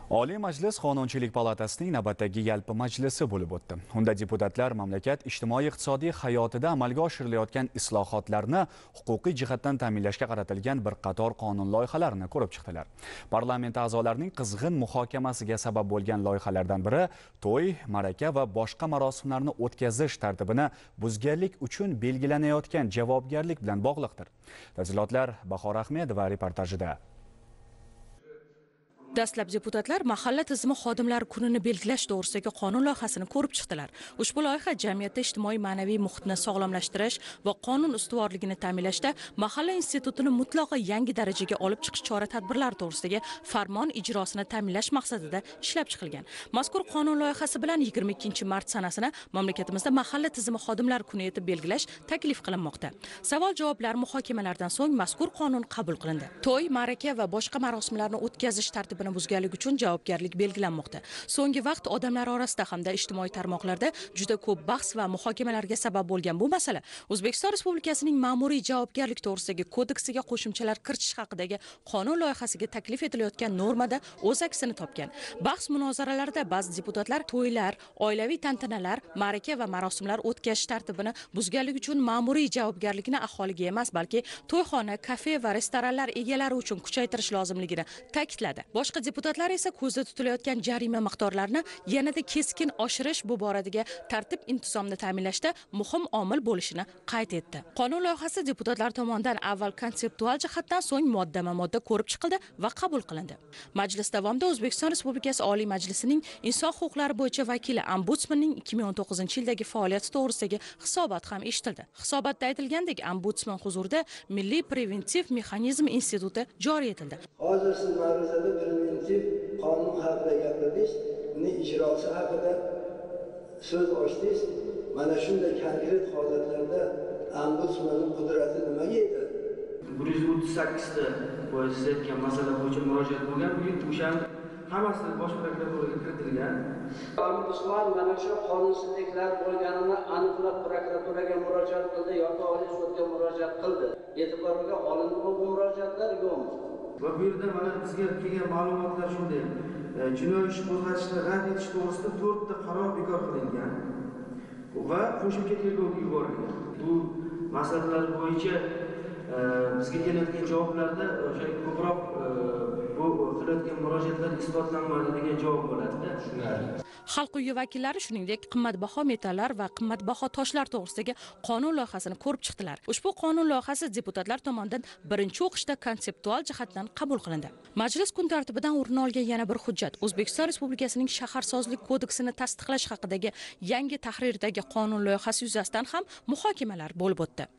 Oliy Majlis Qonunchilik palatasining navbatdagi yalpi majlisi bo'lib o'tdi. Unda deputatlar mamlakat ijtimoiy-iqtisodiy hayotida amalga oshirilayotgan islohotlarni huquqiy jihatdan ta'minlashga qaratilgan bir qator qonun loyihalarini ko'rib chiqdilar. Parlament a'zolarining qizg'in muhokamasiga sabab bo'lgan loyihalardan biri to'y, ma'raka va boshqa marosimlarni o'tkazish tartibini buzganlik uchun belgilanayotgan javobgarlik bilan bog'liqdir. Tafsilotlar Bahor Ahmedova reportajida. Dastlab deputatlar mahalla tizimi xodimlari kunini belgilash to'g'risidagi qonun loyihasini ko'rib chiqdilar. Ushbu loyiha jamiyatda ijtimoiy-ma'naviy muhitni sog'lomlashtirish va qonun ustuvorligini ta'minlashda mahalla institutini mutlaqo yangi darajaga olib chiqish chora-tadbirlari to'g'risidagi farmon ijrosini ta'minlash maqsadida ishlab chiqilgan. Mazkur qonun loyihasi bilan 22-mart sanasini mamlakatimizda mahalla tizimi xodimlari kuni etib belgilash taklif qilinmoqda. Savol-javoblar muhokamalardan so'ng mazkur qonun qabul qilindi. To'y, ma'raka va boshqa marosimlarni o'tkazish tartibini buzganlik uchun javobgarlik belgilanmoqda. So'nggi vaqt odamlar orasida hamda ijtimoiy tarmoqlarda juda ko'p bahs va muhokamalarga sabab bo'lgan bu masala O'zbekiston Respublikasining ma'muriy javobgarlik to'g'risidagi kodeksiga qo'shimchalar kiritish haqidagi qonun loyihasiga taklif etilayotgan normada o'z aksini topgan. Bahs munozaralarda ba'zi deputatlar to'ylar, oilaviy tantanalar, ma'raka va marosimlar o'tkazish tartibini buzganlik uchun ma'muriy javobgarlikni aholiga emas, balki to'yxona, kafe va restoranlar egalari uchun kuchaytirish lozimligini ta'kidladi. Boshqa deputatlar esa ko'zda tutilayotgan jarima miqdorlarini yanada keskin oshirish bu boradagi tartib intizomni ta'minlashda muhim omil bo'lishini qayd etdi. Qonun loyihasi deputatlar tomonidan avval konseptual jihatdan so'ng moddama-modda ko'rib chiqildi va qabul qilindi. Majlis davomida O'zbekiston Respublikasi Oliy Majlisining inson huquqlari bo'yicha vakili Ombudsmanning 2019-yildagi faoliyati to'g'risidagi hisobot ham eshitildi. Hisobotda aytilgandek, Ombudsman huzurida Milliy preventiv mexanizm instituti joriy etildi. Hozir siz ma'ruzada preventiv qonun haqida gapirdingiz, uni ijrosi haqida so'z ochdingiz. Mana shunday konkret holatlarda ombudsmanning qudrati nimaga yetadi? 138 ta bo'yicha masala bo'yicha murojaat bo'lgan, o'shani hammasi bosh prokuraturaga kiritilgan. Ombudsman mana shu qonunsizliklar bo'lganini aniqlab prokuraturaga murojaat qildi yoki Oliy sudga murojaat qildi. E'tiborga olindimi bu murojaatlar yo'qmi? Va bu yerda mana bizga kelgan ma'lumotlar shunday. Jinoiy ish qo'zg'atishni rad etish to'g'risida 4 ta qaror bekor qilingan va qo'shimcha tergovga yuborilgan. Bu masalalar bo'yicha bizga kelayotgan javoblarda o'sha ko'proq bu qilayotgan murojaatlar isbotlanmadi degan javob bo'ladi-da. Xalq uyi vakillari shuningdek qimmatbaho metallar va qimmatbaho toshlar to'g'risidagi qonun loyihasini ko'rib chiqdilar. Ushbu qonun loyihasi deputatlar tomonidan birinchi o'qishda konseptual jihatdan qabul qilindi. Majlis kun tartibidan o'rin olgan yana bir hujjat O'zbekiston Respublikasining shaharsozlik kodeksini tasdiqlash haqidagi yangi tahrirdagi qonun loyihasi yuzasidan ham muhokamalar bo'lib o'tdi.